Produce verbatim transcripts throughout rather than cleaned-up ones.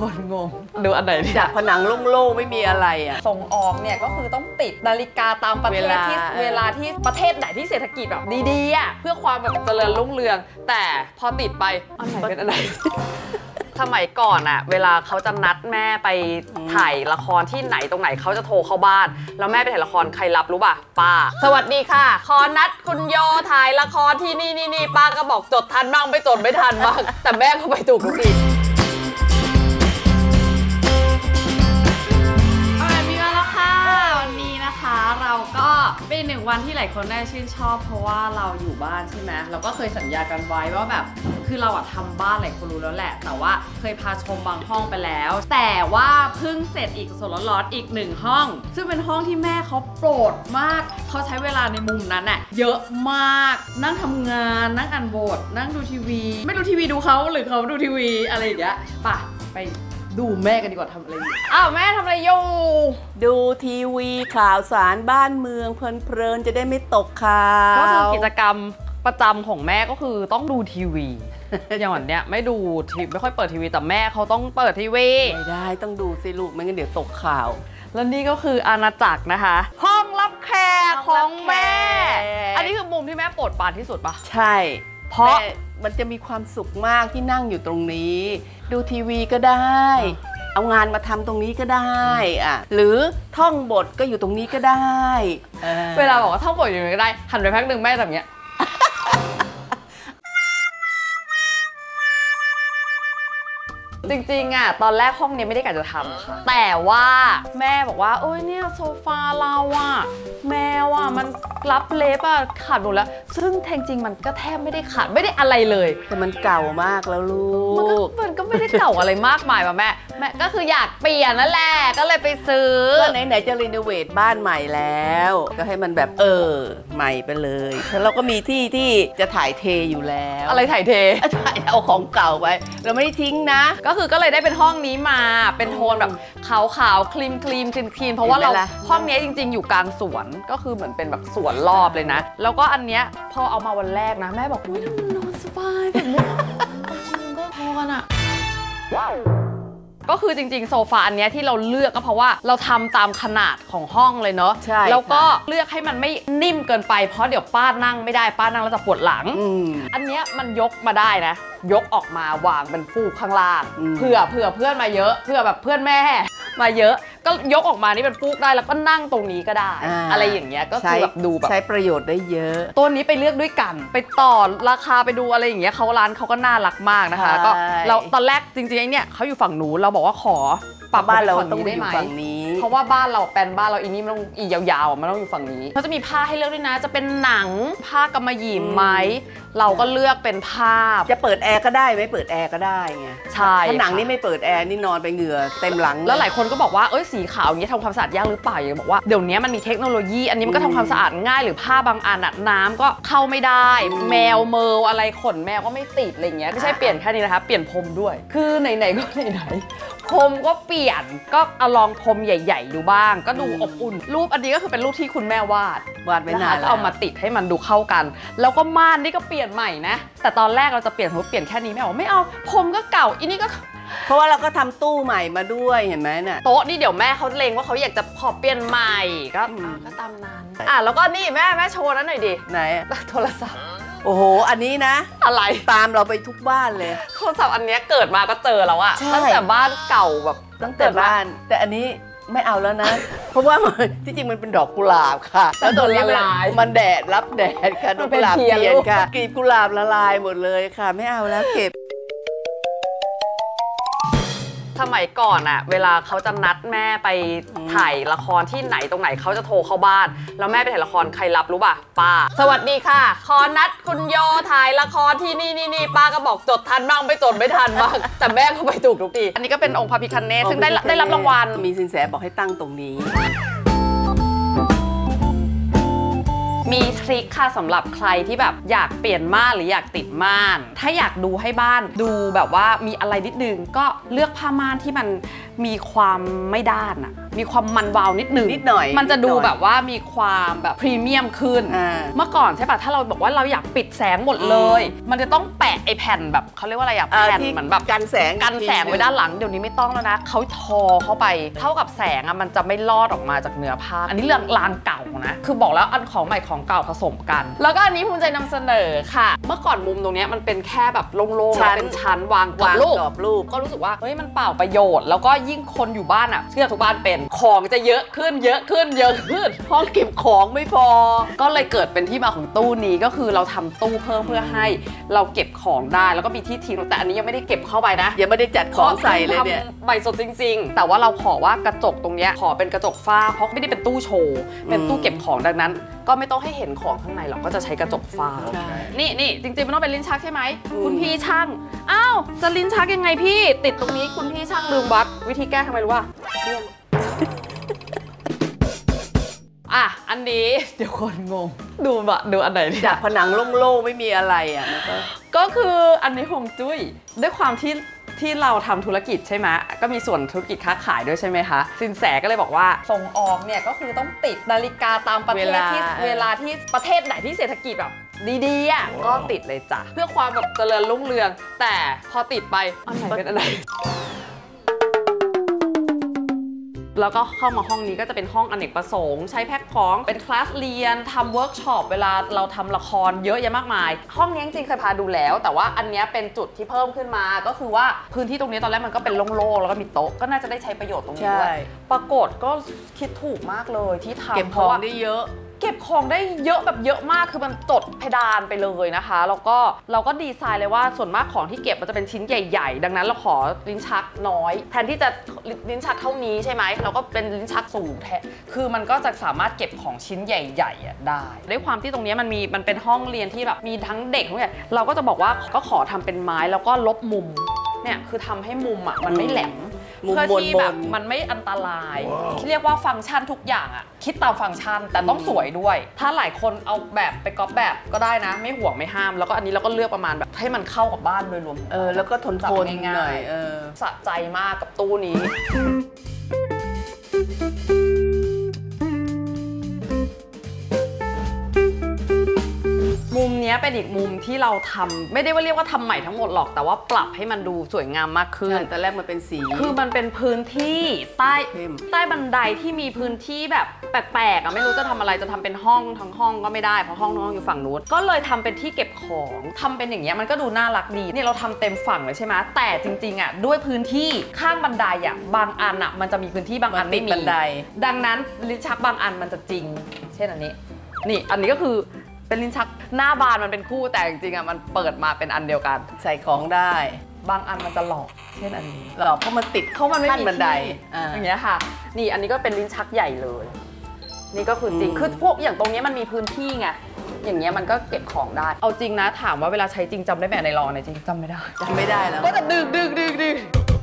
คนงงดูอันไหนจากผนังโล่งๆไม่มีอะไรอ่ะส่งออกเนี่ยก็คือต้องติดนาฬิกาตามประเทศที่เวลาที่ประเทศไหนที่เศรษฐกิจแบบดีๆอ่ะเพื่อความแบบเจริญรุ่งเรืองแต่พอติดไปอันไหนเป็นอันไหนสมัยก่อนอะเวลาเขาจะนัดแม่ไปถ่ายละครที่ไหนตรงไหนเขาจะโทรเข้าบ้านแล้วแม่ไปถ่ายละครใครรับรู้ป่ะป้าสวัสดีค่ะขอนัดคุณโยถ่ายละครที่นี่นี่นี่ป้าก็บอกจดทันบ้างไม่จดไม่ทันบ้างแต่แม่ก็ไปถูกทุกทีเราก็เป็นหนึ่งวันที่หลายคนได้ชื่นชอบเพราะว่าเราอยู่บ้านใช่ไหมเราก็เคยสัญญากันไว้ว่าแบบคือเราอะทำบ้านหลายคนรู้แล้วแหละแต่ว่าเคยพาชมบางห้องไปแล้วแต่ว่าเพิ่งเสร็จอีกสดร้อนๆอีกหนึ่งห้องซึ่งเป็นห้องที่แม่เขาโปรดมากเขาใช้เวลาในมุมนั้นอะเยอะมากนั่งทำงานนั่งอ่านบทนั่งดูทีวีไม่ดูทีวีดูเขาหรือเขาดูทีวีอะไรอย่างเงี้ยป่ะไปดูแม่กันดีกว่าทำอะไรอยู่อ้าวแม่ทำอะไรอยู่ดูทีวีข่าวสารบ้านเมืองเพลินๆจะได้ไม่ตกข่าวก็คือกิจกรรมประจำของแม่ก็คือต้องดูทีวีอย่างวันเนี้ยไม่ดูทีไม่ค่อยเปิดทีวีแต่แม่เขาต้องเปิดทีวีไม่ได้ต้องดูสิลูกไม่งั้นเดี๋ยวตกข่าวแล้วนี่ก็คืออาณาจักรนะคะห้องรับแขกของแม่อันนี้คือมุมที่แม่โปรดปรานที่สุดปะใช่เพราะมันจะมีความสุขมากที่นั่งอยู่ตรงนี้ดูทีวีก็ได้เอางานมาทำตรงนี้ก็ได้อ่ะหรือท่องบทก็อยู่ตรงนี้ก็ได้เวลาบอกว่าท่องบทอยู่ตรงนี้ก็ได้หันไปพักหนึ่งแม่ทำอย่างเงี้ยจริงๆอ่ะตอนแรกห้องนี้ไม่ได้กะจะทำค่ะแต่ว่าแม่บอกว่าโอ้ยเนี่ยโซฟาเราอ่ะแมวอ่ะมันรับเล็บอ่ะขาดหมดแล้วซึ่งแท้จริงมันก็แทบไม่ได้ขาดไม่ได้อะไรเลยแต่มันเก่ามากแล้วลูกมันก็ไม่ได้เก่าอะไรมากมายป่ะแม่แม่ก็คืออยากเปลี่ยนนั่นแหละก็เลยไปซื้อก็ไหนๆจะรีโนเวทบ้านใหม่แล้วก็ให้มันแบบเออใหม่ไปเลยแล้วเราก็มีที่ที่จะถ่ายเทอยู่แล้วอะไรถ่ายเทถ่ายเอาของเก่าไปเราไม่ได้ทิ้งนะก็คือก็เลยได้เป็นห้องนี้มาเป็นโทนแบบขาวๆครีมครีมคลีนคลีนเพราะว่าเราห้องนี้จริงๆอยู่กลางสวนก็คือเหมือนเป็นแบบสวนรอบเลยนะแล้วก็อันเนี้ยพอเอามาวันแรกนะแม่บอกอุ้ยมันนอนสบายแบบนี้ก็พอกันอะก็คือจริงๆโซฟาอันนี้ที่เราเลือกก็เพราะว่าเราทำตามขนาดของห้องเลยเนาะแล้วก็เลือกให้มันไม่นิ่มเกินไปเพราะเดี๋ยวป้านั่งไม่ได้ป้านั่งแล้วจะปวดหลังอันนี้มันยกมาได้นะยกออกมาวางเป็นฟูกข้างล่างเผื่อเผื่อเพื่อนมาเยอะเผื่อแบบเพื่อนแม่มาเยอะก็ยกออกมานี่เป็นฟูกได้แล้วก็นั่งตรงนี้ก็ได้ อ, อะไรอย่างเงี้ยก็คือแบบดูแบบใช้ประโยชน์ได้เยอะตัวนี้ไปเลือกด้วยกันไปต่อราคาไปดูอะไรอย่างเงี้ยเขาร้านเขาก็น่ารักมากนะคะก็เราตอนแรกจริงๆไอ้เนี่ยเขาอยู่ฝั่งนู้นเราบอกว่าขอปรับบ้านเราต้องอยู่ฝั่งนี้เพราะว่าบ้านเราแปลนบ้านเราอีนี่มันต้องอียาวๆมันต้องอยู่ฝั่งนี้เขาจะมีผ้าให้เลือกด้วยนะจะเป็นหนังผ้ากำมะหยี่ไหมเราก็เลือกเป็นผ้าจะเปิดแอร์ก็ได้ไม่เปิดแอร์ก็ได้ไงใช่ถ้าหนังนี่ไม่เปิดแอร์นี่นอนไปเหงื่อเต็มหลังแล้วหลายคนก็บอกว่าเอ้ยสีขาวอย่างนี้ทำความสะอาดยากหรือเปล่าอย่างบอกว่าเดี๋ยวนี้มันมีเทคโนโลยีอันนี้มันก็ทำความสะอาดง่ายหรือผ้าบางอันน้ำก็เข้าไม่ได้แมวเมลอะไรขนแมวก็ไม่ติดอะไรเงี้ยไม่ใช่เปลี่ยนแค่นี้นะคะเปลี่ยนพรมด้วยคือไหนๆก็ไหนๆพรมก็เปลี่ยนก็เอาลองพรมใหญ่ๆดูบ้างก็ดูอบอุ่นรูปอันนี้ก็คือเป็นรูปที่คุณแม่วาดวาดไว้นานแล้วเอามาติดให้มันดูเข้ากันแล้วก็ม่านนี่ก็เปลี่ยนใหม่นะแต่ตอนแรกเราจะเปลี่ยนสมมติเปลี่ยนแค่นี้แม่บอกไม่เอาพรมก็เก่าอีนี่ก็เพราะว่าเราก็ทำตู้ใหม่มาด้วยเห็นไหมเนี่ยโต๊ะนี่เดี๋ยวแม่เขาเลงว่าเขาอยากจะขอเปลี่ยนใหม่ก็ก็ตามนั้นอ่ะแล้วก็นี่แม่แม่โชว์นั้นหน่อยดิไหนโทรศัพท์โอ้โหอันนี้นะอะไรตามเราไปทุกบ้านเลยโทรศัพท์อันนี้เกิดมาก็เจอแล้วอะตั้งแต่บ้านเก่าแบบตั้งแต่บ้านแต่อันนี้ไม่เอาแล้วนะเพราะว่าที่จริงมันเป็นดอกกุหลาบค่ะแล้วตัวนี้มันแดดรับแดดค่ะดอกกุหลาบเทียนค่ะกลีบกุหลาบละลายหมดเลยค่ะไม่เอาแล้วเก็บสมัยก่อนอะเวลาเขาจะนัดแม่ไปถ่ายละครที่ไหนตรงไหนเขาจะโทรเข้าบ้านแล้วแม่ไปถ่ายละครใครรับรู้ป่ะป้าสวัสดีค่ะขอนัดคุณโยถ่ายละครที่นี่นี่นี่ป้าก็บอกจดทันบ้างไม่จดไม่ทันบ้างแต่แม่ก็ไปถูกทุกทีอันนี้ก็เป็นองค์พระพิฆเนศซึ่งได้ได้รับรางวัลมีสินแสบอกให้ตั้งตรงนี้มีทริคค่ะสำหรับใครที่แบบอยากเปลี่ยนม่านหรืออยากติดม่านถ้าอยากดูให้บ้านดูแบบว่ามีอะไรนิดนึงก็เลือกผ้าม่านที่มันมีความไม่ด้านอะมีความมันวาวนิดนึงนิดหน่อยมันจะดูแบบว่ามีความแบบพรีเมียมขึ้นเมื่อก่อนใช่ป่ะถ้าเราบอกว่าเราอยากปิดแสงหมดเลยมันจะต้องแปะไอแผ่นแบบเขาเรียกว่าอะไรอะแผ่นเหมือนแบบกันแสงกันแสงไว้ด้านหลังเดี๋ยวนี้ไม่ต้องแล้วนะเขาทอเข้าไปเท่ากับแสงอะมันจะไม่ลอดออกมาจากเนื้อผ้าอันนี้เรื่องลางเก่านะคือบอกแล้วอันของใหม่ของเก่าผสมกันแล้วก็อันนี้ภูมิใจนำเสนอค่ะเมื่อก่อนมุมตรงนี้มันเป็นแค่แบบโล่งๆเป็นชั้นวางกรอบรูปก็รู้สึกว่าเฮ้ยมันเปล่าประโยชน์แล้วก็ยิ่งคนอยู่บ้านอ่ะเชื่อทุกบ้านเป็นของจะเยอะขึ้นเยอะขึ้นเยอะขึ้นห้องเก็บของไม่พอก็เลยเกิดเป็นที่มาของตู้นี้ก็คือเราทำตู้เพิ่มเพื่อให้เราเก็บของได้แล้วก็มีที่ทิ้งแต่อันนี้ยังไม่ได้เก็บเข้าไปนะยังไม่ได้จัดของใส่เลยเนี่ยใบสดจริงๆแต่ว่าเราขอว่ากระจกตรงนี้ขอเป็นกระจกฝ้าเพราะไม่ได้เป็นตู้โชว์เป็นตู้เก็บของดังนั้นก็ไม่ต้องให้เห็นของข้างในหรอกก็จะใช้กระจกฝ้านี่นี่จริงๆมันต้องเป็นลิ้นชักใช่ไหมคุณพี่ช่างอ้าวจะลิ้นชักยังไงพี่ติดตรงนี้คุณพี่ช่างลืมวัดวิธีแก้ทำไมรู้ว่าอ่ะอันนี้เดี๋ยวคนงงดูบะดูอันไหนจากผนังโล่งๆไม่มีอะไรอ่ะมันก็ก็คืออันนี้ฮวงจุ้ยด้วยความที่ที่เราทำธุรกิจใช่ไหมก็มีส่วนธุรกิจค้าขายด้วยใช่ไหมคะสินแสก็เลยบอกว่าส่งออกเนี่ยก็คือต้องติดนาฬิกาตามประเทศที่เวลาที่ประเทศไหนที่เศรษฐกิจแบบดีๆอ่ะก็ติดเลยจ้ะเพื่อความแบบเจริญรุ่งเรืองแต่พอติดไปอันไหนเป็นอันไหนแล้วก็เข้ามาห้องนี้ก็จะเป็นห้องอเนกประสงค์ใช้แพ็คของเป็นคลาสเรียนทำเวิร์กช็อปเวลาเราทำละครเยอะแยะมากมายห้องนี้จริงๆเคยพาดูแล้วแต่ว่าอันนี้เป็นจุดที่เพิ่มขึ้นมาก็คือว่าพื้นที่ตรงนี้ตอนแรกมันก็เป็นโล่งๆแล้วก็มีโต๊ะก็น่าจะได้ใช้ประโยชน์ตรงนี้ด้วยปรากฏก็คิดถูกมากเลยที่ทำเก็บของได้เยอะเก็บของได้เยอะแบบเยอะมากคือมันจดเพดานไปเลยนะคะแล้วก็เราก็ดีไซน์เลยว่าส่วนมากของที่เก็บมันจะเป็นชิ้นใหญ่ๆดังนั้นเราขอลิ้นชักน้อยแทนที่จะลิ้นชักเท่านี้ใช่ไหมเราก็เป็นลิ้นชักสูงแทนคือมันก็จะสามารถเก็บของชิ้นใหญ่ๆได้ด้วยความที่ตรงนี้มันมีมันเป็นห้องเรียนที่แบบมีทั้งเด็กทั้งใหญ่เราก็จะบอกว่าก็ขอทำเป็นไม้แล้วก็ลบมุมเนี่ยคือทำให้มุมอ่ะมันไม่แหลมเพื่อที่แบบมันไม่อันตรายเรียกว่าฟังก์ชันทุกอย่างอะคิดตามฟังก์ชันแต่ต้องสวยด้วยถ้าหลายคนเอาแบบไปก๊อปแบบก็ได้นะไม่ห่วงไม่ห้ามแล้วก็อันนี้เราก็เลือกประมาณแบบให้มันเข้ากับบ้านโดยรวมเออแล้วก็ทนทนง่ายๆเออสะใจมากกับตู้นี้มุมนี้เป็นอีกมุมที่เราทำไม่ได้ว่าเรียกว่าทำใหม่ทั้งหมดหรอกแต่ว่าปรับให้มันดูสวยงามมากขึ้นแต่แรกมันเป็นสีคือมันเป็นพื้นที่ใต้ใต้บันไดที่มีพื้นที่แบบแปลกๆอ่ะไม่รู้จะทำอะไรจะทำเป็นห้องทั้งห้องก็ไม่ได้เพราะห้องน้องอยู่ฝั่งนู้นก็เลยทำเป็นที่เก็บของทำเป็นอย่างเงี้ยมันก็ดูน่ารักดีนี่เราทำเต็มฝั่งเลยใช่ไหมแต่จริงๆอ่ะด้วยพื้นที่ข้างบันไดอ่ะบางอันอ่ะมันจะมีพื้นที่บางอันไม่มีบันไดดังนั้นลิ้นชักบางอันมันจะจริงเช่นอันนี้นี่อันนี้ก็คือเป็นลิ้นชักหน้าบานมันเป็นคู่แต่จริงๆอ่ะมันเปิดมาเป็นอันเดียวกันใส่ของได้บางอันมันจะหลอกเช่นอันนี้หลอกเพราะมันติดเขามันไม่มีบันไดอย่างเงี้ยค่ะนี่อันนี้ก็เป็นลิ้นชักใหญ่เลยนี่ก็คือจริงคือพวกอย่างตรงนี้มันมีพื้นที่ไงอย่างเงี้ยมันก็เก็บของได้เอาจริงนะถามว่าเวลาใช้จริงจำได้ไหมในรอในจริงจำไม่ได้จำไม่ได้แล้วก็จะดึกดึกดึกดึก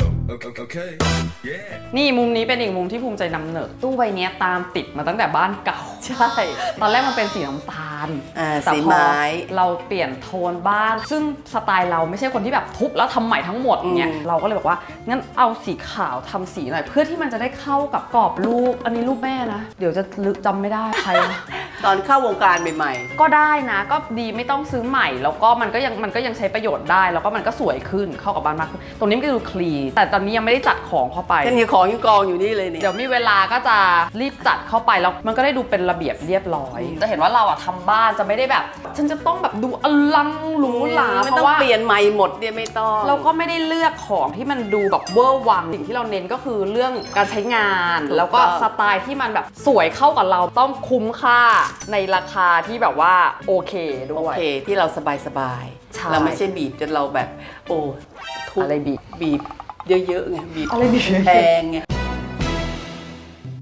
นี่มุมนี้เป็นอีกมุมที่ภูมิใจนำเหนอตู้ใบนี้ตามติดมาตั้งแต่บ้านเก่าใช่ตอนแรกมันเป็นสีน้ำตาลสีไม้เราเปลี่ยนโทนบ้านซึ่งสไตล์เราไม่ใช่คนที่แบบทุบแล้วทำใหม่ทั้งหมดเนี่ยเราก็เลยบอกว่างั้นเอาสีขาวทำสีหน่อยเพื่อที่มันจะได้เข้ากับกรอบรูปอันนี้รูปแม่นะเดี๋ยวจะลึกจำไม่ได้ใครตอนเข้าวงการใหม่ๆก็ได้นะก็ดีไม่ต้องซื้อใหม่แล้วก็มันก็ยังมันก็ยังใช้ประโยชน์ได้แล้วก็มันก็สวยขึ้นเข้ากับบ้านมากขึ้นตรงนี้มันก็ดูคลีนแต่ตอนนี้ยังไม่ได้จัดของเข้าไปยังมีของยังกองอยู่นี่เลยเนี่ยเดี๋ยวมีเวลาก็จะรีบจัดเข้าไปแล้วมันก็ได้ดูเป็นระเบียบเรียบร้อยจะเห็นว่าเราอะทำบ้านจะไม่ได้แบบฉันจะต้องแบบดูอลังหรูหราเพราะว่าเปลี่ยนใหม่หมดเนี่ยไม่ต้องเราก็ไม่ได้เลือกของที่มันดูแบบเวอร์วังสิ่งที่เราเน้นก็คือเรื่องการใช้งานแล้วก็สไตล์ที่มันแบบสวยเข้ากับเราต้องคุ้มค่าในราคาที่แบบว่าโอเคด้วยโอเคที่เราสบายสบายเราไม่ใช่บีบจนเราแบบโอ้อะไรบีบบีบเยอะๆไงบีบอะไรบีบแพงไง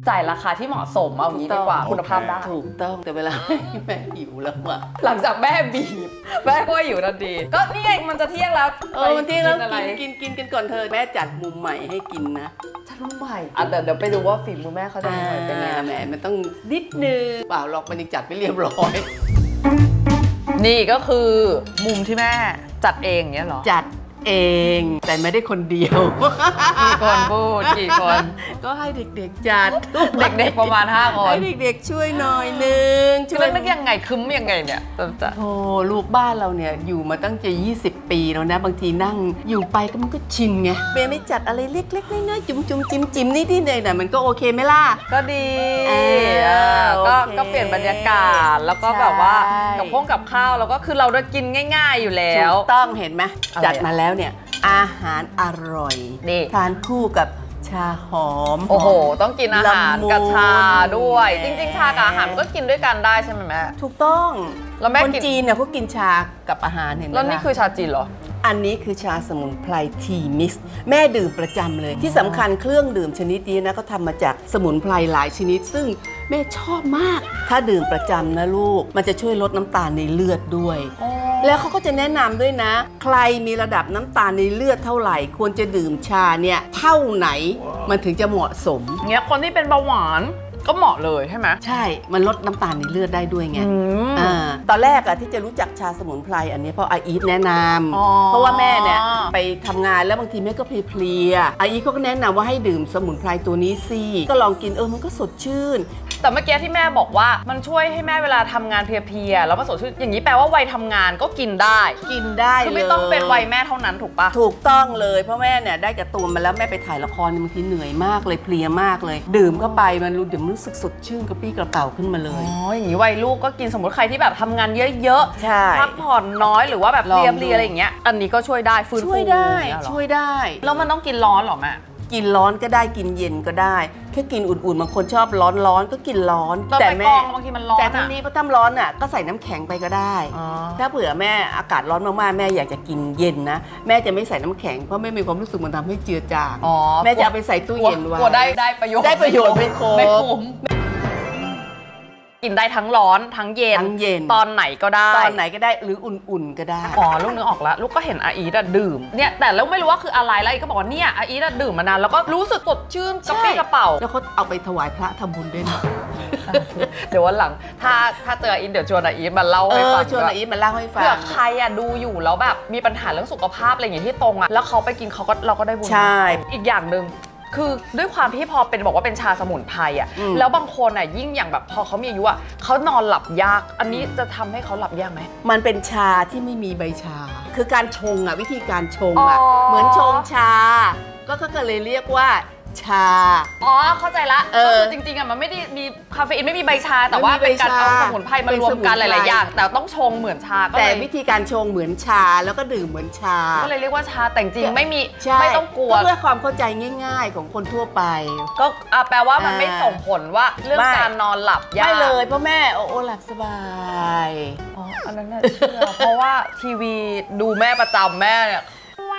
จ่ายราคาที่เหมาะสมเอางี้ดีกว่าคุณภาพได้ถูกต้องแต่เวลาแม่หิวแล้วอะหลังจากแม่บีบแม่ก็อยู่ทันทีก็นี่ไงมันจะเที่ยงแล้วเออมันเที่ยงแล้วกินกินกินกันก่อนเธอแม่จัดมุมใหม่ให้กินนะจัดมุมใหม่อ่ะเดี๋ยวเดี๋ยวไปดูว่าฝีมือแม่เขาจะเป็นไงแม่มันต้องนิดนึงเปล่าหรอกมันยังจัดไม่เรียบร้อยนี่ก็คือมุมที่แม่จัดเองเนี้ยเหรอจัดเองแต่ไม่ได้คนเดียวกี่คนพูดกี่คนก็ให้เด็กๆจัดเด็กๆประมาณห้าคนให้เด็กๆช่วยหน่อยนึงช่วยนึกยังไงคึ้มยังไงเนี่ยโอ้ลูกบ้านเราเนี่ยอยู่มาตั้งจะยี่สิบปีแล้วนะบางทีนั่งอยู่ไปก็มันก็ชินไงเบย์ไม่จัดอะไรเล็กๆน้อยๆจุ่มๆจิ้มๆนิดๆหน่อยๆมันก็โอเคไหมล่ะก็ดีก็ก็เปลี่ยนบรรยากาศแล้วก็แบบว่ากับพวกกับข้าวแล้วก็คือเราได้กินง่ายๆอยู่แล้วต้องเห็นไหมจัดมาแล้วเนี่ยอาหารอร่อยทานคู่กับชาหอมโอ้โหต้องกินอาหารกับชาด้วยจริงๆชากับอาหารมันก็กินด้วยกันได้ใช่ไหมแม่ถูกต้องแล้วแม่คนจีนเนี่ยเขากินชากับอาหารเห็นไหมแล้วนี่คือชาจีนเหรออันนี้คือชาสมุนไพรทีมิกซ์แม่ดื่มประจำเลยที่สำคัญเครื่องดื่มชนิดนี้นะก็ทำมาจากสมุนไพรหลายชนิดซึ่งแม่ชอบมากถ้าดื่มประจำนะลูกมันจะช่วยลดน้ำตาลในเลือดด้วยแล้วเขาก็จะแนะนำด้วยนะใครมีระดับน้ำตาลในเลือดเท่าไหร่ควรจะดื่มชาเนี่ยเท่าไหนมันถึงจะเหมาะสมเงี้ยคนที่เป็นเบาหวานก็เหมาะเลยใช่ไหมใช่มันลดน้ำตาลในเลือดได้ด้วยไงอ่าตอนแรกอะที่จะรู้จักชาสมุนไพรอันนี้เพราะอาอีทแนะนำเพราะว่าแม่เนี่ยไปทำงานแล้วบางทีแม่ก็เพลียอาอีทเขาก็แนะนำว่าให้ดื่มสมุนไพรตัวนี้สิก็ลองกินเออมันก็สดชื่นแต่เมื่อกี้ที่แม่บอกว่ามันช่วยให้แม่เวลาทำงานเพลียๆแล้วมันสดชื่นอย่างนี้แปลว่าวัยทำงานก็กินได้กินได้คือไม่ต้องเป็นวัยแม่เท่านั้นถูกปะถูกต้องเลยเพราะแม่เนี่ยได้กับตัวมาแล้วแม่ไปถ่ายละครบางทีเหนื่อยมากเลยเพลียมากเลยดื่มเข้าไปมันรู้เดี๋ยวรู้สึกสดชื่นกระปี้กระเป๋าขึ้นมาเลยอ๋ออย่างนี้วัยลูกก็กินสมมติใครที่แบบทำงานเยอะๆใช่พักผ่อนน้อยหรือว่าแบบเพลียๆอะไรอย่างเงี้ยอันนี้ก็ช่วยได้ฟื้นฟูช่วยได้ช่วยได้แล้วมันต้องกินร้อนหรอแม่กินร้อนก็ได้กินเย็นก็ได้แค่กินอุ่นๆบางคนชอบร้อนร้อนก็กินร้อนแต่แม่บางทีมันร้อนแต่ทั้งนี้พอทำร้อนอ่ะก็ใส่น้ำแข็งไปก็ได้ถ้าเผื่อแม่อากาศร้อนมากๆแม่อยากจะกินเย็นนะแม่จะไม่ใส่น้ำแข็งเพราะไม่มีความรู้สึกมันทำให้เจือจางแม่จะไปใส่ตู้เย็นไว้ได้ได้ประโยชน์ได้ประโยชน์ไม่คุ้มกินได้ทั้งร้อนทั้งเย็นตอนไหนก็ได้ตอนไหนก็ได้หรืออุ่นๆก็ได้อ๋อลูกนึกออกแล้วลูกก็เห็นอาอีทดื่มเนี่ยแต่แล้วไม่รู้ว่าคืออะไรแล้วอีก็บอกว่าเนี่ยอาอีทดื่มมานานแล้วก็รู้สึกสดชื่นกระปี้กระเป๋าแล้วเขาเอาไปถวายพระทำบุญด้วยนะเดี๋ยววันหลังถ้าถ้าเจออาอีทเดี๋ยวชวนอาอีทมาเล่าให้ฟังชวนอาอีทมาเล่าให้ฟังเผื่อใครอ่ะดูอยู่แล้วแบบมีปัญหาเรื่องสุขภาพอะไรอย่างที่ตรงอ่ะแล้วเขาไปกินเขาก็เราก็ได้บุญใช่อีกอย่างหนึ่งคือด้วยความที่พอเป็นบอกว่าเป็นชาสมุนไพรอ่ะแล้วบางคนอ่ะยิ่งอย่างแบบพอเขามีอายุอ่ะเขานอนหลับยากอันนี้จะทำให้เขาหลับยากไหมมันเป็นชาที่ไม่มีใบชาคือการชงอ่ะวิธีการชงอ่ะเหมือนชงชาก็ก็เลยเรียกว่าชาอ๋อเข้าใจละก็คือจริงๆอ่ะมันไม่ได้มีคาเฟอีนไม่มีใบชาแต่ว่าเป็นการเอาสมุนไพรมารวมกันหลายๆอย่างแต่ต้องชงเหมือนชาแต่วิธีการชงเหมือนชาแล้วก็ดื่มเหมือนชาก็เลยเรียกว่าชาแต่จริงไม่มีไม่ต้องกลัวเพื่อความเข้าใจง่ายๆของคนทั่วไปก็แปลว่ามันไม่ส่งผลว่าเรื่องการนอนหลับยากไม่เลยเพราะแม่โอ้หลับสบายอ๋ออันนั้นน่ะเชื่อเพราะว่าทีวีดูแม่ประจำแม่เนี่ย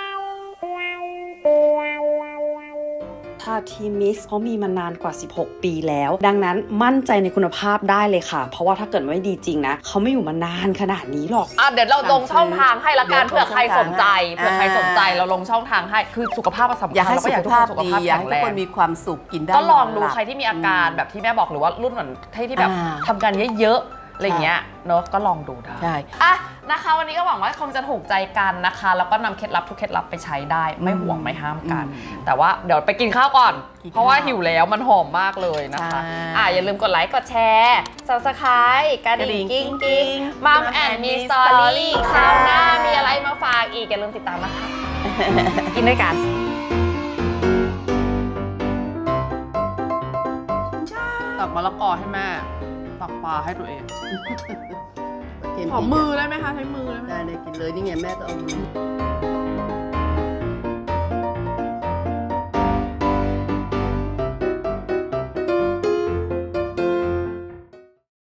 ชาทีมิกซ์เขามีมานานกว่าสิบหกปีแล้วดังนั้นมั่นใจในคุณภาพได้เลยค่ะเพราะว่าถ้าเกิดไม่ดีจริงนะเขาไม่อยู่มานานขนาดนี้หรอกอ่ะเดี๋ยวเราลงช่องทางให้ละกันเผื่อใครสนใจเผื่อใครสนใจเราลงช่องทางให้คือสุขภาพสำคัญเราก็อยากทุกคนสุขภาพแข็งแรงทุกคนมีความสุขกินได้ก็ลองดูใครที่มีอาการแบบที่แม่บอกหรือว่ารุ่นเหมือนที่แบบทำกันเยอะอะไรเงี้ยเนอะก็ลองดูได้ใช่อ่ะนะคะวันนี้ก็หวังว่าคงจะถูกใจกันนะคะแล้วก็นำเคล็ดลับทุกเคล็ดลับไปใช้ได้ไม่ห่วงไม่ห้ามกันแต่ว่าเดี๋ยวไปกินข้าวก่อนเพราะว่าหิวแล้วมันหอมมากเลยนะคะอ่ะอย่าลืมกดไลค์กดแชร์ ซับสไครบ์ กระดิ่งกิ้งกิ้งมัมแอนมีสตอรี่คราวหน้ามีอะไรมาฝากอีกอย่าลืมติดตามนะคะกินด้วยกันตักมะละกอให้แม่ตักปลาให้ตัวเองขอมือได้ไหมคะใช้มือได้ไหมได้เลยกินเลยนี่ไงแม่ก็เอามือ